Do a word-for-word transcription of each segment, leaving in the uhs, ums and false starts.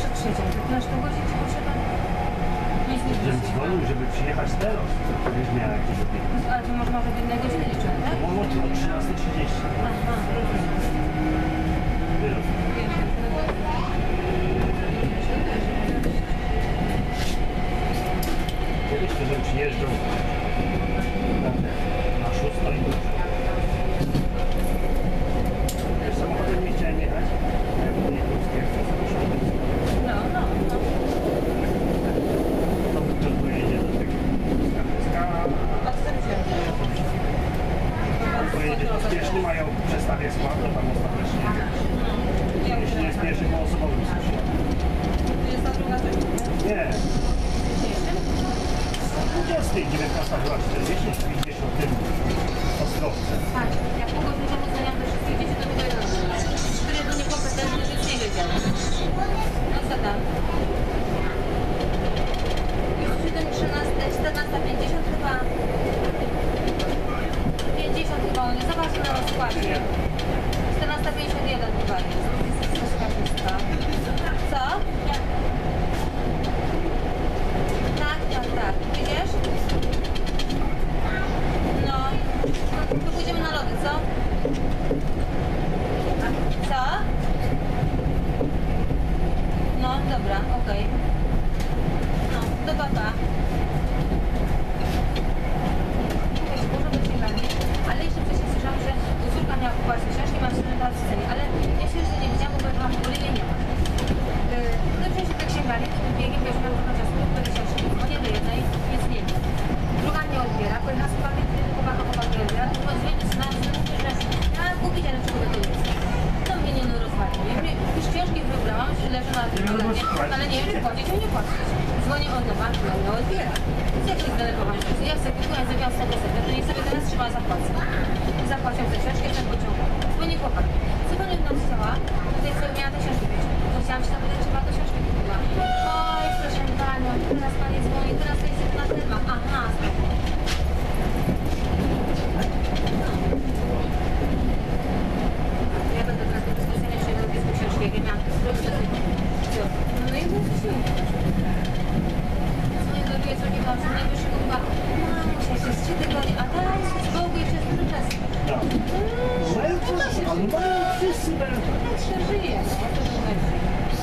przed trzecią. Nasz to godzin ci posiada. Żebym dzwonił, żeby przyjechać teraz, to byś miała jakieś opieki. Ale to może może w jednej godzinie liczę, tak? No, no to o trzynasta trzydzieści. Aha. Wyrost. Kiedyś to, żebym przyjeżdżał na szóstą i dobrze. Wiesz, samochodem nie chciałem jechać. Nie polskie, No, no, no. to to pojedzie do tego Skarżyska. A co tam się? Pojedzie do Spieszny, mają przestawię skład, to tam ostatecznie. Jeśli jest pierwszy po osobowym słyszy. Jest ta druga też? Nie. dwudziestej, dziewiętnasta była czterdzieści, czyli gdzieś o tym ostrowce. Patrz, jak długo dużo uznaniam te wszystkie dzieci, to tylko jeden. Który był niekompetentny, więc nie wiedział. No co tam? Już siedem, trzynaście, czternasta, pięćdziesiąt chyba. pięćdziesiąt chyba, on jest. Zobacz na rozkładzie. czternasta, pięćdziesiąt jeden chyba jest. Jest skarżyska. Co? Tak, tak, tak. Widzisz? No. To pójdziemy na lody, co? Co? No, dobra, okej. Okay. No, do papa. Wiesz, dużo dosięganie, ale jeszcze wcześniej słyszałam, że córka miała kupować książki, mam sprzedawać w cenie, ale ja się jeszcze nie widziałam, bo pojechałam w ogóle jej nie ma. No wziąć się tak księgarnię, to biegiem, wiesz, miałam trochę czasu, kupię książki, dzwonię do jednej, nic nie wiem. Druga nie odbiera, pojechała z chłopakiem, kiedy chłopaka chłopak nie odbiera, to chyba dzwonię z nas, mówię, że ja kupić, ale czego to jest. To mnie nie no rozwali. Ja mówię, już książki wybrałam, że leżą na tym ale nie wiem, czy płacić, czy nie płacić. Dzwonię od nowa, no nie odbiera. Więc jak się zdenerwowałam, że ja sobie kupuję, zrobiłam z tego sobie, to nie sobie teraz trzeba zapłacić. Zapłaciłam za książkę, ten pociągam. Dzwonię chłopak. Co pani od nas chciała? Tutaj sobie miała te książki być. To chciałam się zapytać, czy była to książki kupiła. Oj, proszę panią, teraz pani dzwoni, teraz to jest na temat. Aha, spoko. Ja będę teraz do dyskusji przyjdę do tej książki, jak ja miałam zrobić do tego. No i było coś dzwonię do drugiej córki, byłam co najwyższego chyba, mamusia, się z trzy tygodnie, a teraz z Bogu jeszcze jest dużo czasu. No. No to się Ale mają wszyscy mają. tak się żyje, no to to będzie.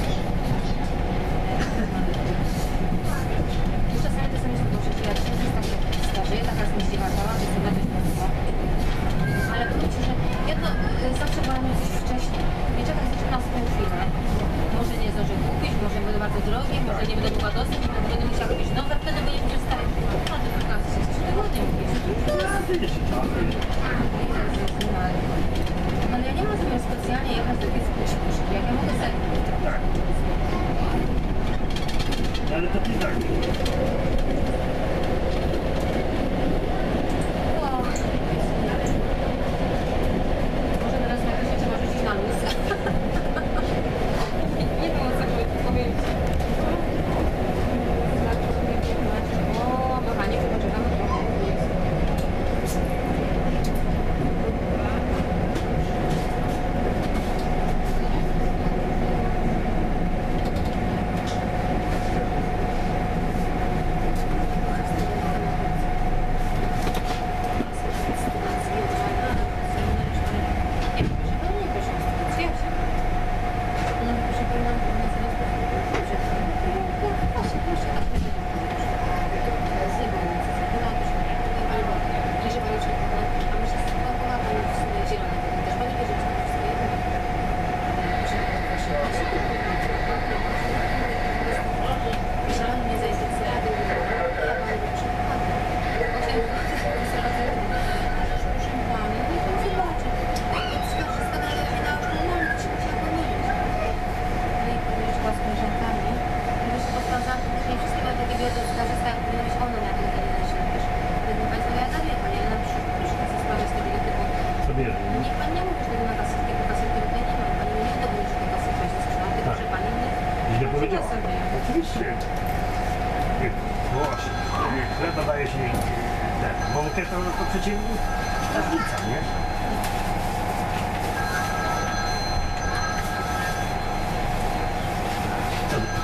Czasami to sami się dobrze, że ja to jest tak starzeję, taka jest zdziwacała, że sobie coś mówiła. Ale powiem Ci, że ja to y, zawsze wolałam coś wcześniej. Nie czekać na swoją chwilę. Może nie zdążę kupić, może będą bardzo drogie, może nie będę mogła dostać, może będę musiała kupić nowe, wtedy będzie mi stare. A to tylko się z trzy tygodnie mówisz. No ale ja nie mam zamiaru specjalnie jechać do tej sklepy, jak ja mogę sobie. Tak. Ale to ty tak. Może teraz na się trzeba rzucić na luz. Nie wiem o co powiedzieć. O, kochanie, chyba czekamy trochę. Niech pan nie mówi, że tego na kasetkę, bo kasetki tutaj nie ma. Pani nie widać, że te kasetki jest sprzedała, tylko że pani nie... Źle powiedziała. sobie. Oczywiście. Właśnie. Chleb dodaje się ten. Mąkę to, to przecież różnica, nie? Co,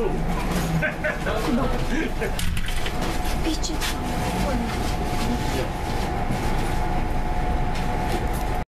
tu. Picie.